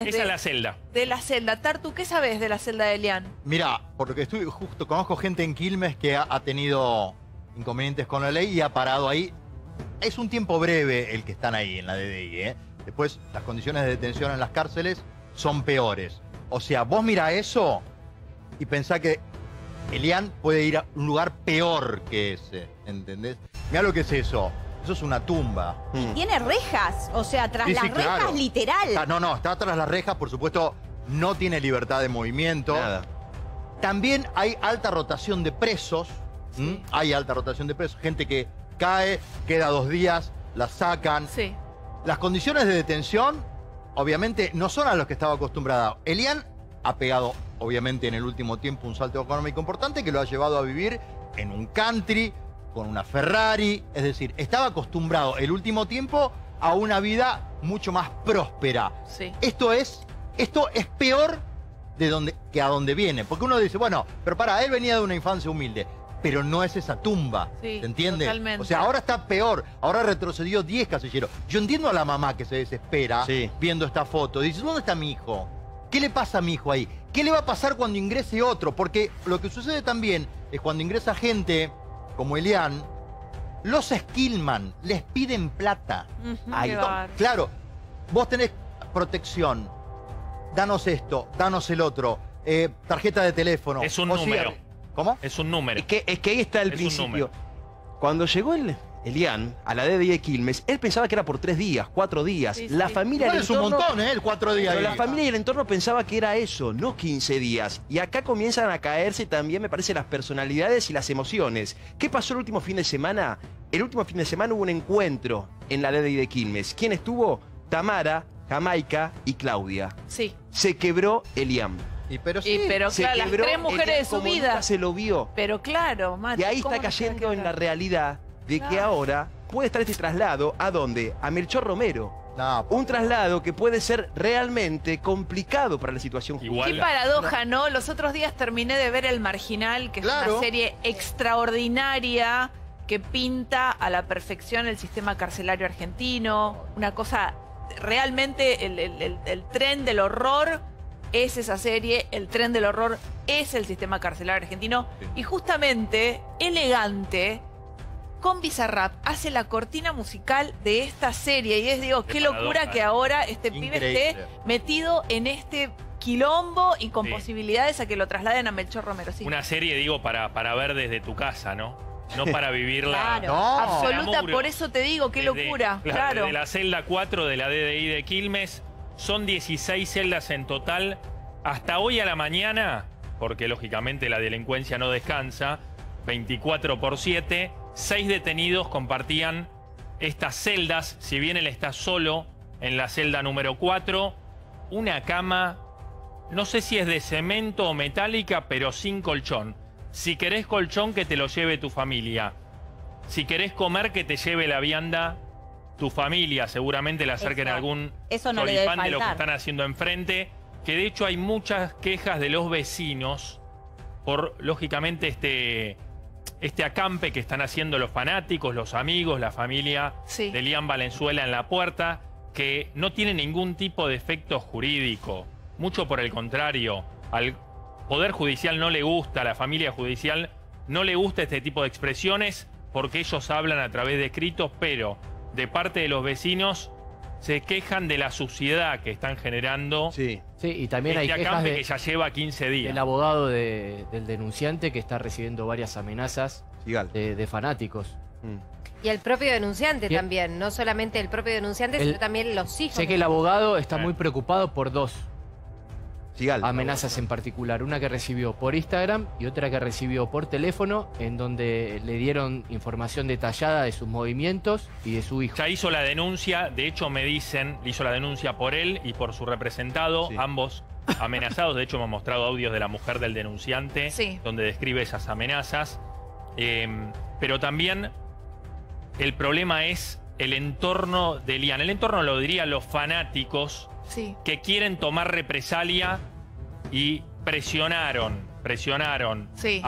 Esa es la celda. De la celda. Tartu, ¿qué sabes de la celda de Elian? Mirá, por lo que estoy justo, conozco gente en Quilmes que ha tenido inconvenientes con la ley y ha parado ahí. Es un tiempo breve el que están ahí en la DDI, ¿eh? Después, las condiciones de detención en las cárceles son peores. O sea, vos mirá eso y pensá que Elian puede ir a un lugar peor que ese, ¿entendés? Mirá lo que es eso. Eso es una tumba. Tiene rejas, o sea, tras Sí, las sí, rejas, claro. literal. No, está tras las rejas, por supuesto, no tiene libertad de movimiento. Nada. También hay alta rotación de presos. Sí. Hay alta rotación de presos. Gente que cae, queda 2 días, la sacan. Sí. Las condiciones de detención, obviamente, no son a las que estaba acostumbrada. Elian ha pegado, obviamente, en el último tiempo un salto económico importante que lo ha llevado a vivir en un country, con una Ferrari. Es decir, estaba acostumbrado el último tiempo a una vida mucho más próspera. Sí. Esto es peor que a donde viene. Porque uno dice, bueno, pero él venía de una infancia humilde. Pero no es esa tumba, Sí, ¿se entiende? totalmente. O sea, ahora está peor, ahora retrocedió 10 casilleros. Yo entiendo a la mamá que se desespera viendo esta foto. Dice, ¿dónde está mi hijo? ¿Qué le pasa a mi hijo ahí? ¿Qué le va a pasar cuando ingrese otro? Porque lo que sucede también es cuando ingresa gente como Elian, los esquilman, les piden plata. Qué bárbaro. Claro, vos tenés protección, danos esto, danos el otro, tarjeta de teléfono. Es un número. ¿Cómo? Es un número. Es que ahí está el Es un principio. número. Cuando llegó Elian a la DDI de Quilmes, él pensaba que era por 3 días, 4 días. Sí, La sí. familia Igual del es un entorno... montón, ¿eh? El 4 días. Pero ahí. la familia y el entorno pensaba que era eso, no 15 días. Y acá comienzan a caerse también, me parece, las personalidades y las emociones. ¿Qué pasó el último fin de semana? El último fin de semana hubo un encuentro en la DDI de Quilmes. ¿Quién estuvo? Tamara, Jamaica y Claudia. Sí. Se quebró Elian. Pero Se claro, las quebró 3 mujeres Elian de su como vida. nunca se lo vio. Pero claro, Mati, Y ahí ¿cómo está no se va a cayendo en la quebrar? realidad de que Claro. ahora puede estar este traslado, ¿a dónde? A Melchor Romero. No, Un traslado que puede ser realmente complicado para la situación judicial. Igual. Qué paradoja, ¿no? Los otros días terminé de ver El Marginal, que es Claro. una serie extraordinaria que pinta a la perfección el sistema carcelario argentino. Una cosa, realmente el tren del horror es esa serie, el tren del horror es el sistema carcelario argentino. Sí. Y justamente, Elegante, con Bizarrap, hace la cortina musical de esta serie. Y digo, qué locura paradoja. que ahora este pibe Increíble. esté metido en este quilombo y con Sí. posibilidades a que lo trasladen a Melchor Romero. Sí. Una serie, digo, para ver desde tu casa, ¿no? No para vivirla. Claro. No. Absoluta, Amuro. por eso te digo, qué Desde- locura. Claro. De la celda 4 de la DDI de Quilmes, son 16 celdas en total. Hasta hoy a la mañana, porque lógicamente la delincuencia no descansa, 24/7, 6 detenidos compartían estas celdas. Si bien él está solo en la celda número 4, una cama, no sé si es de cemento o metálica, pero sin colchón. Si querés colchón, que te lo lleve tu familia. Si querés comer, que te lleve la vianda tu familia. Seguramente le acerquen Eso- algún eso no le debe choripán de lo que faltar. están haciendo enfrente. Que de hecho hay muchas quejas de los vecinos por, lógicamente, este acampe que están haciendo los fanáticos, los amigos, la familia Sí. de Elian Valenzuela en la puerta, que no tiene ningún tipo de efecto jurídico. Mucho por el contrario. Al Poder Judicial no le gusta, a la familia judicial no le gusta este tipo de expresiones porque ellos hablan a través de escritos, pero de parte de los vecinos se quejan de la suciedad que están generando Sí. Sí, y también hay este quejas acampe que ya de, lleva 15 días. del abogado del denunciante que está recibiendo varias amenazas Sigal. de fanáticos. Y el propio denunciante Bien. también, no solamente el propio denunciante, El- sino también los hijos. Sé que de- el abogado está muy preocupado por 2 Sigal. amenazas en particular. Una que recibió por Instagram y otra que recibió por teléfono, en donde le dieron información detallada de sus movimientos y de su hijo. Ya hizo la denuncia, de hecho me dicen, hizo la denuncia por él y por su representado, Sí. ambos amenazados. De hecho me han mostrado audios de la mujer del denunciante, Sí. donde describe esas amenazas. Pero también el problema es el entorno de Elian. El entorno lo dirían los fanáticos Sí. que quieren tomar represalia y presionaron Sí.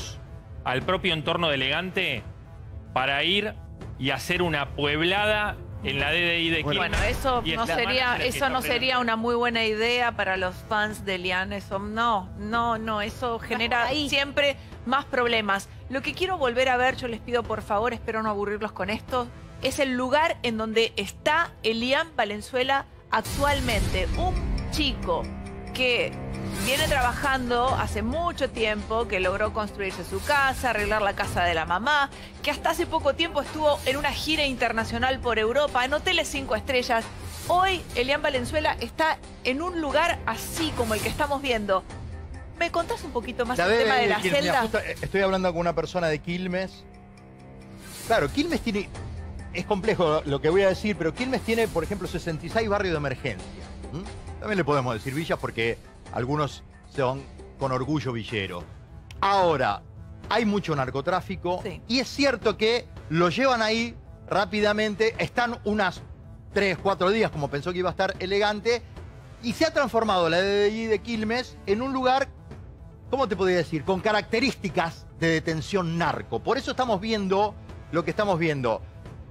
al propio entorno de Elegante para ir y hacer una pueblada en la DDI de Quilmes. Bueno, eso Y no esta sería, semana se les eso no interpeló. sería una muy buena idea para los fans de Elian. Eso no, eso genera ahí. siempre más problemas. Lo que quiero volver a ver, yo les pido por favor, espero no aburrirlos con esto, es el lugar en donde está Elian Valenzuela actualmente. Un chico que viene trabajando hace mucho tiempo, que logró construirse su casa, arreglar la casa de la mamá, que hasta hace poco tiempo estuvo en una gira internacional por Europa, en hoteles 5 estrellas. Hoy Elian Valenzuela está en un lugar así como el que estamos viendo. ¿Me contás un poquito más el tema de la Quilmes, mira, celda? justo, estoy hablando con una persona de Quilmes. Claro, Quilmes tiene... Es complejo lo que voy a decir, pero Quilmes tiene, por ejemplo, 66 barrios de emergencia. También le podemos decir villas porque algunos son con orgullo villeros. Ahora, hay mucho narcotráfico Sí. y es cierto que lo llevan ahí rápidamente. Están unas 3, 4 días, como pensó que iba a estar elegante, y se ha transformado la DDI de Quilmes en un lugar, ¿cómo te podría decir? Con características de detención narco. Por eso estamos viendo lo que estamos viendo.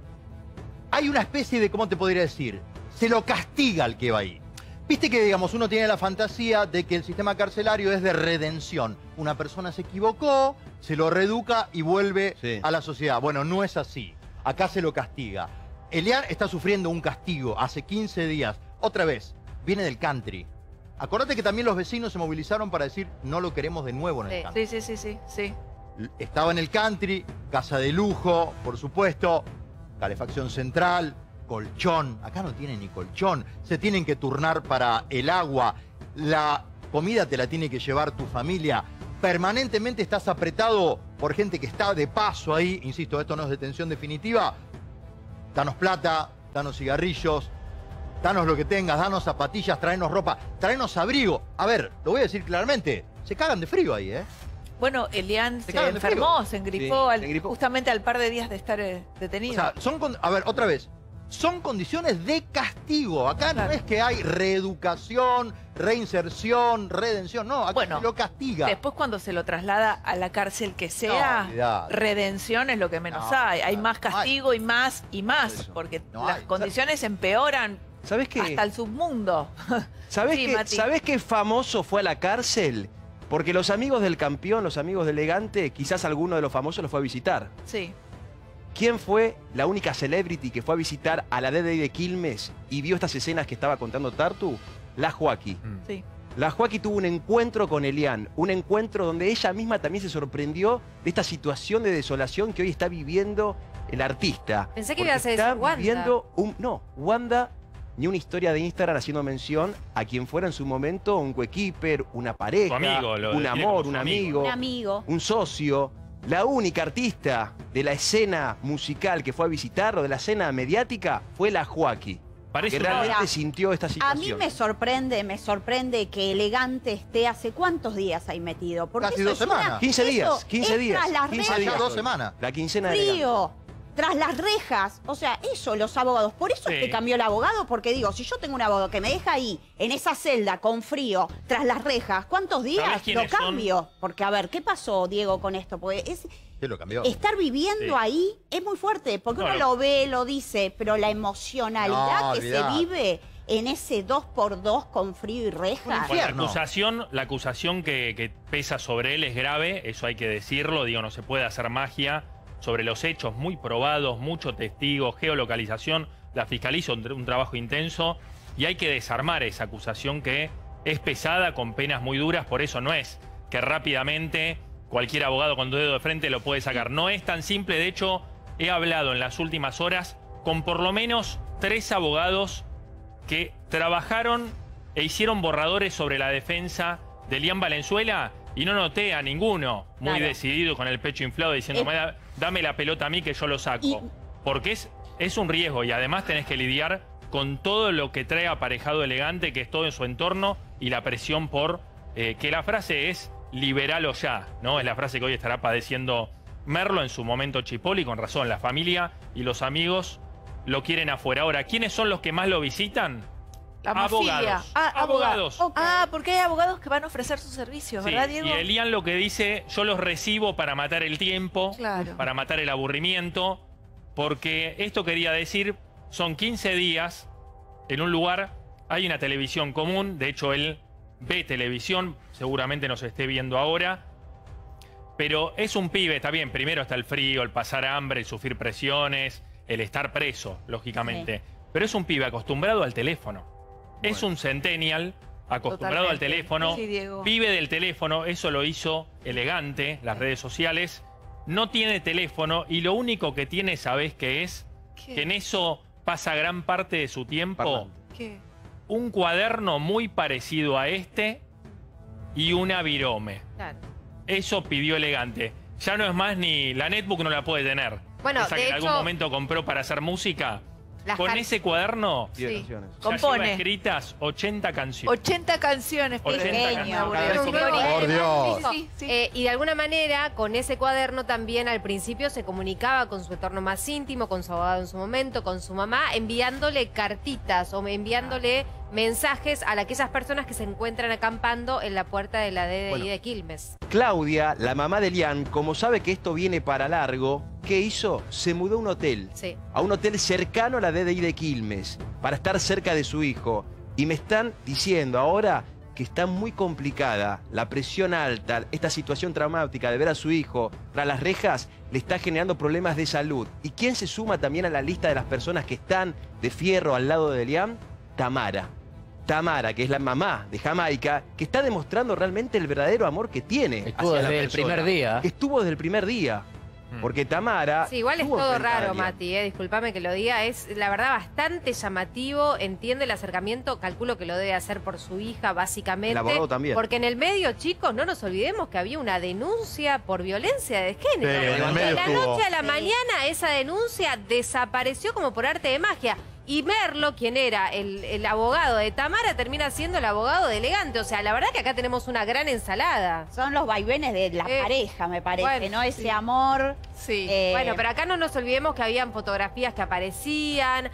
Hay una especie de, ¿cómo te podría decir? Se lo castiga al que va ahí. Viste que, digamos, uno tiene la fantasía de que el sistema carcelario es de redención. Una persona se equivocó, se lo reeduca y vuelve Sí. a la sociedad. Bueno, no es así. Acá se lo castiga. Elian está sufriendo un castigo hace 15 días. Otra vez, viene del country. Acordate que también los vecinos se movilizaron para decir no lo queremos de nuevo en el country. Sí. Estaba en el country, casa de lujo, por supuesto, calefacción central, colchón. Acá no tiene ni colchón. Se tienen que turnar para el agua. La comida te la tiene que llevar tu familia. Permanentemente estás apretado por gente que está de paso ahí. Insisto, esto no es detención definitiva. Danos plata, danos cigarrillos, danos lo que tengas, danos zapatillas, traenos ropa, traenos abrigo. A ver, lo voy a decir claramente, se cagan de frío ahí, ¿eh? Bueno, Elian se cagan de frío. enfermó, se engripó, Sí, se engripó. justamente al par de días de estar O detenido. sea, a ver, otra vez, son condiciones de castigo. Acá no es que hay reeducación, reinserción, redención, no, acá Bueno, se lo castiga. Después cuando se lo traslada a la cárcel que sea, No, olvidate. redención es lo que menos No, hay. Hay no más hay. castigo y más, Eso. porque No las hay. condiciones empeoran ¿Sabés qué? hasta el submundo. ¿Sabés, Sí, qué, Mati. ¿Sabés qué famoso fue a la cárcel? Porque los amigos del campeón, los amigos de Elegante, quizás alguno de los famosos los fue a visitar. Sí. ¿Quién fue la única celebrity que fue a visitar a la DDI de Quilmes y vio estas escenas que estaba contando Tartu? La Joaquí. Sí. La Joaquí tuvo un encuentro con Elian, un encuentro donde ella misma también se sorprendió de esta situación de desolación que hoy está viviendo el artista. Pensé que Porque ibas a decir está Wanda. viviendo no, Wanda, ni una historia de Instagram haciendo mención a quien fuera en su momento un coequiper, una pareja, Tu amigo, lo un define amor, como un su amigo. amigo, Un amigo. un socio. La única artista de la escena musical que fue a visitarlo, de la escena mediática, fue la Joaquí. Parece Que una- realmente Ahora, sintió esta A situación. mí me sorprende que Elegante esté hace cuántos días ahí metido. Porque Casi eso 2 es una- semanas. 15 días, eso 15 es días. Tras las 15 rejas, días. Ya 2 hoy. semanas. La quincena de Elegante. frío, tras las rejas. O sea, eso, los abogados. Por eso es Sí. que cambió el abogado, porque digo, si yo tengo un abogado que me deja ahí, en esa celda, con frío, tras las rejas, ¿cuántos días ¿Sabés lo quiénes son? cambio? Porque, a ver, ¿qué pasó, Diego, con esto? Porque Sí, lo cambió. estar viviendo Sí. ahí es muy fuerte, porque No, uno lo- lo ve, lo dice, pero la emocionalidad No, que olvidate. se vive en ese 2x2 con frío y rejas. Bueno, Infierno. la acusación que pesa sobre él es grave, eso hay que decirlo, digo, no se puede hacer magia sobre los hechos muy probados, mucho testigo, geolocalización, la fiscalía hizo un trabajo intenso y hay que desarmar esa acusación que es pesada con penas muy duras, por eso no es que rápidamente cualquier abogado con dedo de frente lo puede sacar, no es tan simple, de hecho he hablado en las últimas horas con por lo menos 3 abogados que trabajaron e hicieron borradores sobre la defensa de Elian Valenzuela y no noté a ninguno muy Claro. decidido con el pecho inflado diciendo dame la pelota a mí que yo lo saco. Y- Porque es un riesgo y además tenés que lidiar con todo lo que trae aparejado Elegante, que es todo en su entorno y la presión por que la frase es liberalo ya, ¿no? Es la frase que hoy estará padeciendo Merlo, en su momento Chipoli, con razón, la familia y los amigos lo quieren afuera. Ahora, ¿quiénes son los que más lo visitan? La mafilia. Abogados. Ah, Abogados. Ok. Ah, porque hay abogados que van a ofrecer sus servicios, Sí, ¿verdad, Diego? y Elian lo que dice, yo los recibo para matar el tiempo, Claro. para matar el aburrimiento, porque esto quería decir, son 15 días en un lugar, hay una televisión común, de hecho él ve televisión, seguramente nos esté viendo ahora, pero es un pibe, está bien, primero está el frío, el pasar hambre, el sufrir presiones, el estar preso, lógicamente, pero es un pibe acostumbrado al teléfono, es un centennial acostumbrado al Totalmente. teléfono, Sí, Diego. vive del teléfono, eso lo hizo elegante, las redes sociales, no tiene teléfono y lo único que tiene, ¿sabés qué es? ¿Qué? Que en eso pasa gran parte de su tiempo. Parlante. ¿Qué? Un cuaderno muy parecido a este y una virome. Claro. Eso pidió elegante. Ya no es más ni... La netbook no la puede tener. Bueno, Esa de que en algún hecho, momento compró para hacer música. las Con can- ese cuaderno Diez Sí. canciones. ya Compone. lleva escritas 80 canciones. 80 canciones. 80 genio. canciones. Aburrido. Cada vez un que- genio. Por Dios. Sí, sí. Y de alguna manera, con ese cuaderno también al principio se comunicaba con su entorno más íntimo, con su abogado en su momento, con su mamá, enviándole cartitas o enviándole mensajes a aquellas personas que se encuentran acampando en la puerta de la DDI Bueno. de Quilmes. Claudia, la mamá de Elian, como sabe que esto viene para largo, ¿qué hizo? Se mudó a un hotel. Sí. A un hotel cercano a la DDI de Quilmes, para estar cerca de su hijo. Y me están diciendo ahora que está muy complicada, la presión alta, esta situación traumática de ver a su hijo tras las rejas, le está generando problemas de salud. ¿Y quién se suma también a la lista de las personas que están de fierro al lado de Elian? Tamara. Tamara, que es la mamá de Jamaica, que está demostrando realmente el verdadero amor que tiene. Estuvo hacia la desde el persona. primer día. Estuvo desde el primer día. Mm. Porque Tamara... Sí, igual es estuvo todo enfrentada a raro, Elian. Mati, discúlpame que lo diga. Es la verdad bastante llamativo. Entiende el acercamiento, calculo que lo debe hacer por su hija, básicamente. El abogado también. Porque en el medio, chicos, no nos olvidemos que había una denuncia por violencia de género. Sí, en el Y medio de la estuvo. noche a la Sí. mañana esa denuncia desapareció como por arte de magia. Y Merlo, quien era el abogado de Tamara, termina siendo el abogado de Elegante. O sea, la verdad que acá tenemos una gran ensalada. Son los vaivenes de la pareja, me parece, bueno, ¿no? Ese sí. amor. Sí. Bueno, pero acá no nos olvidemos que habían fotografías que aparecían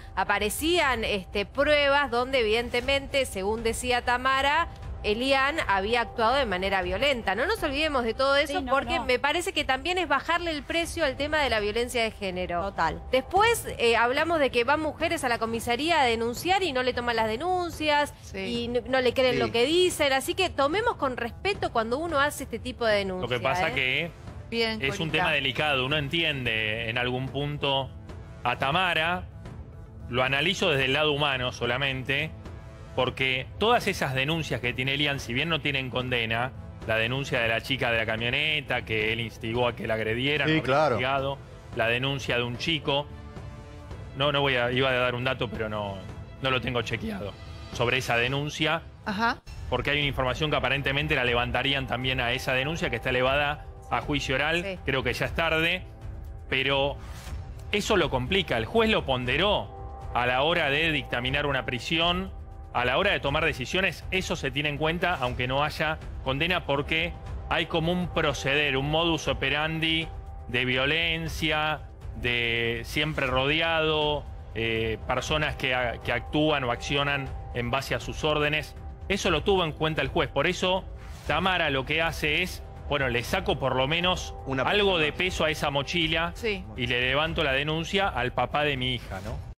pruebas donde evidentemente, según decía Tamara, Elian había actuado de manera violenta. No nos olvidemos de todo eso Sí, no, porque no. me parece que también es bajarle el precio al tema de la violencia de género. Total. Después hablamos de que van mujeres a la comisaría a denunciar y no le toman las denuncias Sí. y no le creen Sí. lo que dicen. Así que tomemos con respeto cuando uno hace este tipo de denuncias. Lo que pasa que Bien, es un Corita. tema delicado. Uno entiende en algún punto a Tamara, lo analizo desde el lado humano solamente, porque todas esas denuncias que tiene Elian, si bien no tienen condena, la denuncia de la chica de la camioneta, que él instigó a que la agredieran, Sí, lo habría claro. instigado, la denuncia de un chico, iba a dar un dato, pero no lo tengo chequeado, sobre esa denuncia, Ajá. porque hay una información que aparentemente la levantarían también a esa denuncia que está elevada a juicio oral, Sí. creo que ya es tarde, pero eso lo complica, el juez lo ponderó a la hora de dictaminar una prisión, a la hora de tomar decisiones, eso se tiene en cuenta, aunque no haya condena, porque hay como un proceder, un modus operandi de violencia, de siempre rodeado, personas que actúan o accionan en base a sus órdenes. Eso lo tuvo en cuenta el juez. Por eso Tamara lo que hace es, bueno, le saco por lo menos Una algo persona de más. peso a esa mochila Sí. y le levanto la denuncia al papá de mi hija, ¿no?